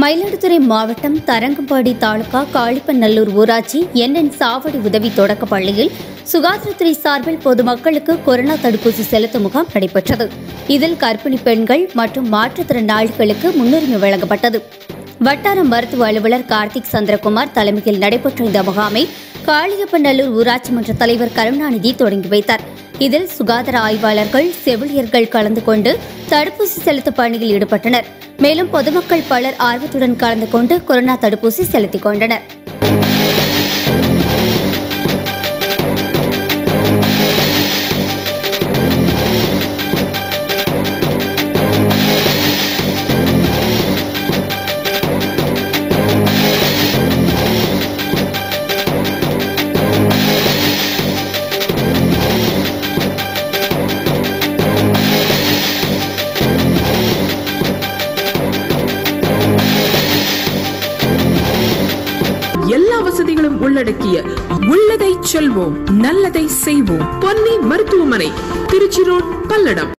மயிலாடுதுறை மாவட்டம் தரங்கம்பாடி தாலுகா காளிப்பநல்லூர் ஊராட்சி NN சாவடி உதவி தொடக்கப் பள்ளியில் சுகாதாரத்துறை சார்பில் பொதுமக்களுக்கு கொரோனா தடுப்பூசி செலுத்தும் முகாம் நடைபெற்றது. இதில் கர்ப்பிணி பெண்கள் மற்றும் மாற்றுத்திறனாளிகளுக்கு முன்னுரிமை வழங்கப்பட்டது. வட்டார மருத்துவ அலுவலர் கார்த்திக் சந்திரகுமார் தலைமையில் நடைபெற்ற இந்த முகாமை காளியப்பநல்லூர் ஊராட்சி மன்ற தலைவர் கருணாநிதி தொடங்கி வைத்தார். இதில் சுகாதார ஆய்வாளர்கள், செவிலியர்கள் கலந்து கொண்டு தடுப்பூசி செலுத்தும் பணியில் ஈடுபட்டனர். மேலும் பொதுமக்கள் பலர் ஆர்வத்துடன் கலந்து கொண்டு கொரோனா தடுப்பூசி செலுத்திக் கொண்டனர். எல்லா வசதிகளும் உள்ளடக்கிய உள்ளதை செல்வோம், நல்லதை செய்வோம். பொன்னி மருத்துவமனை, திருச்சி ரோட், பல்லடம்.